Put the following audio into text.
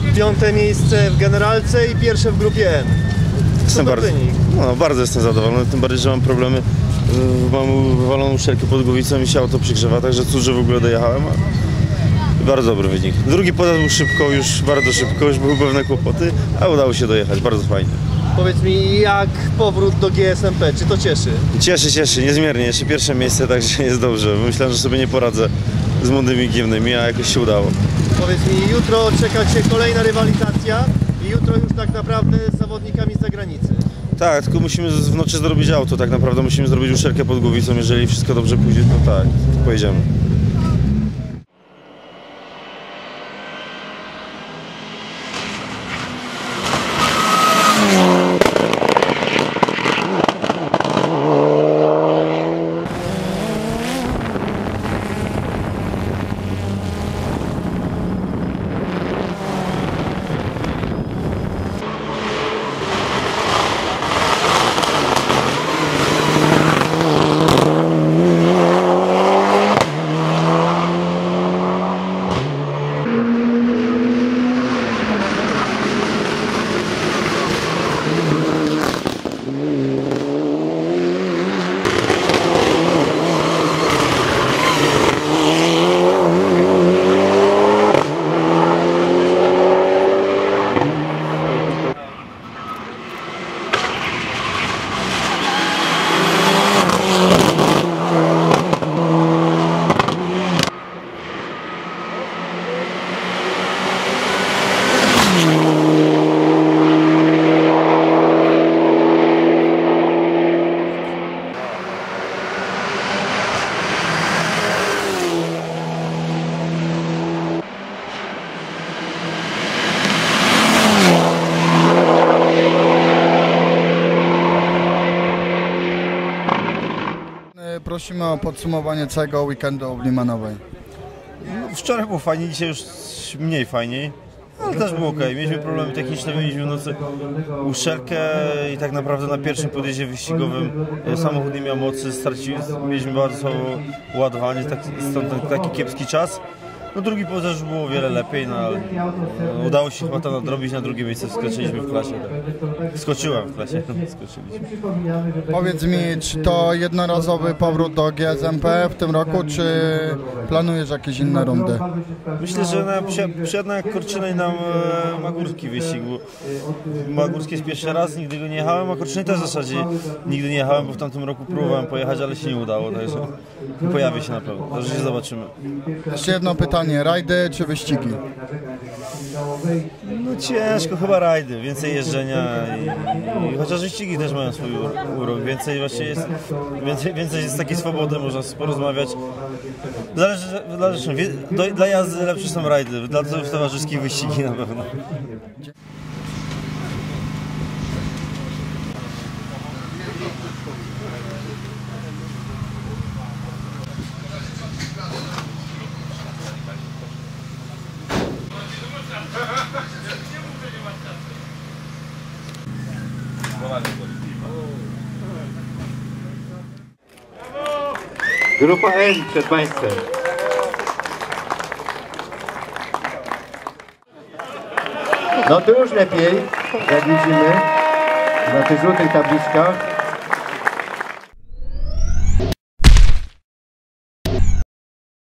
5. miejsce w generalce i pierwsze w grupie N. Bardzo jestem zadowolony, tym bardziej, że mam problemy. Mam wywaloną uszczelkę pod głowicą i się auto przygrzewa, także cóż, że w ogóle dojechałem. Bardzo dobry wynik. Drugi podjazd był szybko, bardzo szybko, już były pewne kłopoty, a udało się dojechać, bardzo fajnie. Powiedz mi, jak powrót do GSMP, czy to cieszy? Cieszy, niezmiernie. Jeszcze pierwsze miejsce, także jest dobrze. Myślałem, że sobie nie poradzę z młodymi giewnymi, a jakoś się udało. Powiedz mi, jutro czeka Cię kolejna rywalizacja i jutro już tak naprawdę z zawodnikami z zagranicy. Tak, tylko musimy w nocy zrobić auto, tak naprawdę musimy zrobić uszczelkę pod głowicą, jeżeli wszystko dobrze pójdzie, to tak, pojedziemy. Prosimy o podsumowanie całego weekendu w Limanowej. No, wczoraj było fajnie, dzisiaj już mniej fajniej, ale też było ok. Mieliśmy problemy techniczne, mieliśmy w nocy uszczelkę i tak naprawdę na pierwszym podjeździe wyścigowym samochód nie miał mocy, mieliśmy bardzo słabo ładowanie, stąd taki kiepski czas. No drugi podjazd już było o wiele lepiej, no ale udało się chyba to nadrobić, na drugie miejsce wskoczyliśmy w klasie. Tak. Wskoczyłem w klasie, skoczyliśmy. Powiedz mi, czy to jednorazowy powrót do GSMP w tym roku, czy planujesz jakieś inne rundy? Myślę, że przyjadł jak Korczynej nam Magórski wyścig, bo Magórski jest pierwszy raz, nigdy go nie jechałem, a Korczynej też w zasadzie nigdy nie jechałem, bo w tamtym roku próbowałem pojechać, ale się nie udało, także pojawi się na pewno, także się zobaczymy. Jeszcze jedno pytanie. Rajdy czy wyścigi? No ciężko, chyba rajdy, więcej jeżdżenia i chociaż wyścigi też mają swój urok, więcej jest takiej swobody, można porozmawiać. Dla jazdy lepsze są rajdy, dla towarzyskich wyścigi na pewno. Grupa N przed Państwem. No to już lepiej, jak widzimy, na tych złotych tabliczkach.